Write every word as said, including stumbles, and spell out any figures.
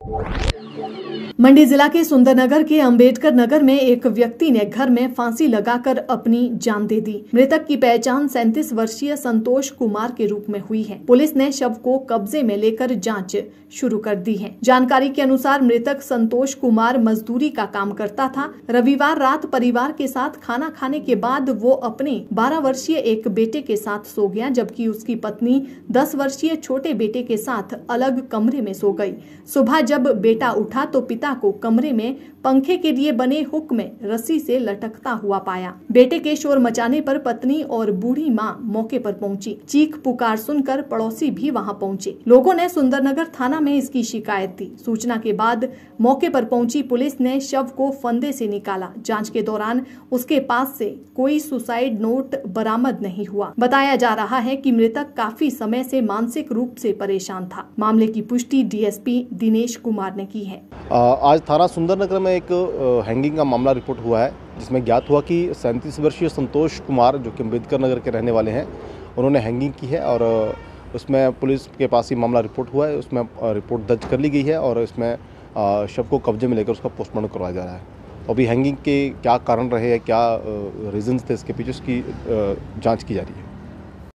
मंडी जिला के सुंदरनगर के अंबेडकर नगर में एक व्यक्ति ने घर में फांसी लगाकर अपनी जान दे दी। मृतक की पहचान सैंतीस वर्षीय संतोष कुमार के रूप में हुई है। पुलिस ने शव को कब्जे में लेकर जांच शुरू कर दी है। जानकारी के अनुसार मृतक संतोष कुमार मजदूरी का काम करता था। रविवार रात परिवार के साथ खाना खाने के बाद वो अपने बारह वर्षीय एक बेटे के साथ सो गया, जबकि उसकी पत्नी दस वर्षीय छोटे बेटे के साथ अलग कमरे में सो गई। सुबह जब बेटा उठा तो पिता को कमरे में पंखे के लिए बने हुक में रस्सी से लटकता हुआ पाया। बेटे के शोर मचाने पर पत्नी और बूढ़ी मां मौके पर पहुंची। चीख पुकार सुनकर पड़ोसी भी वहां पहुंचे। लोगों ने सुंदरनगर थाना में इसकी शिकायत दी। सूचना के बाद मौके पर पहुंची पुलिस ने शव को फंदे से निकाला। जांच के दौरान उसके पास से कोई सुसाइड नोट बरामद नहीं हुआ। बताया जा रहा है कि मृतक काफी समय से मानसिक रूप से परेशान था। मामले की पुष्टि डीएसपी दिनेश कुमार ने की है। आज थाना सुंदरनगर में एक हैंगिंग का मामला रिपोर्ट हुआ है, जिसमें ज्ञात हुआ कि सैंतीस वर्षीय संतोष कुमार, जो कि अम्बेडकर नगर के रहने वाले हैं, उन्होंने हैंगिंग की है और उसमें पुलिस के पास ही मामला रिपोर्ट हुआ है। उसमें रिपोर्ट दर्ज कर ली गई है और इसमें शव को कब्जे में लेकर उसका पोस्टमार्टम करवाया जा रहा है। अभी हैंगिंग के क्या कारण रहे हैं, क्या रीजंस थे इसके पीछे, उसकी जाँच की जा रही है।